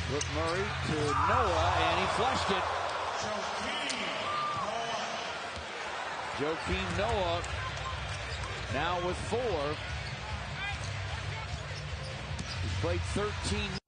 With Murray to Noah, and he flushed it. Joakim Noah now with 4. He's played 13.